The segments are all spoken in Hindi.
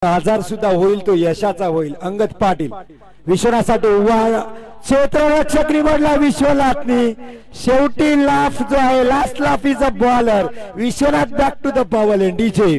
आजार सुद्धा होईल तो यशाचा होईल। अंगद पाटील विश्वनाथसाठी उभा क्षेत्ररक्षक निवडला विश्वनाथनी। शेवटी लाफ जो आहे last laugh is a bowler. Vishwanath back to the power and DJ.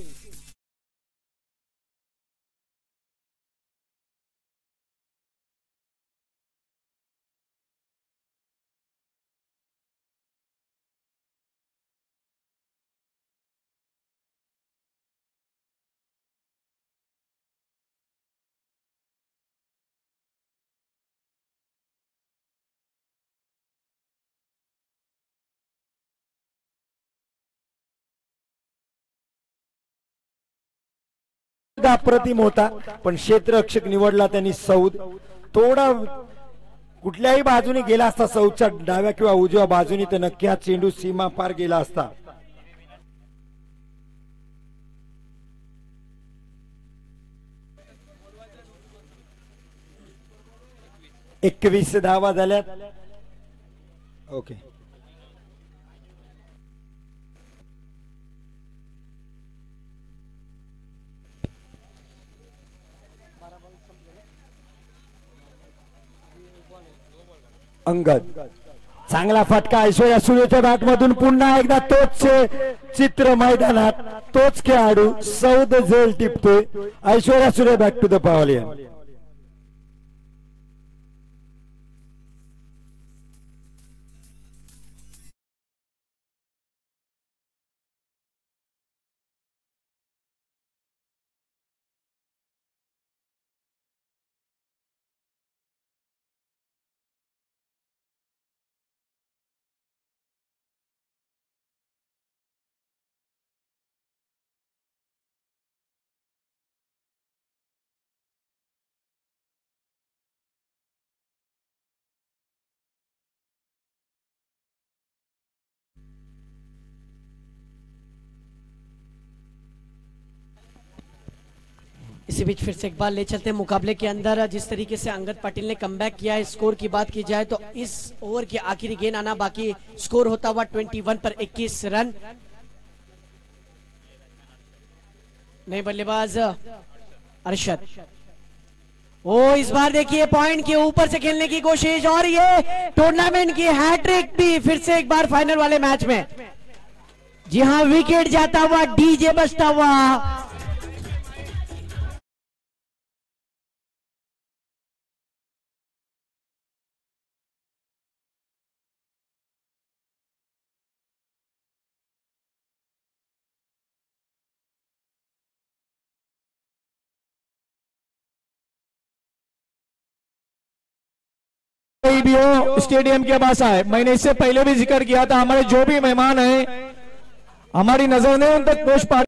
अप्रतिम होता पण क्षेत्ररक्षक निवडला त्यांनी सौद। थोडा कुठल्याही बाजूने गेला असता सौदच्या डाव्या किंवा उजव्या बाजूने तर नक्की हा चेंडू सीमा पार गेला असता। 21 धावा झाल्यात। ओके अंगद चांगला फटका ऐश्वर्या सुरेच्या बॅट मधून पुन्हा एकदा तोच चित्र मैदानात तोच खेळाडू सौद झेल टिपतोय। ऐश्वर्या सुरे बॅक टू द पॉवर। इसी बीच फिर से एक बार ले चलते हैं मुकाबले के अंदर। जिस तरीके से अंगद पाटिल ने कमबैक किया है, स्कोर की बात की जाए तो इस ओवर की आखिरी गेंद आना बाकी, स्कोर होता हुआ 21 पर 21 रन। नए बल्लेबाज अरशद, ओ इस बार देखिए पॉइंट के ऊपर से खेलने की कोशिश और ये टूर्नामेंट की हैट्रिक भी फिर से एक बार फाइनल वाले मैच में। जी हां, विकेट जाता हुआ, डीजे बजता हुआ। भी हो स्टेडियम के पास आए। मैंने इससे पहले भी जिक्र किया था, हमारे जो भी मेहमान हैं हमारी नजर ने उन तक पोस्ट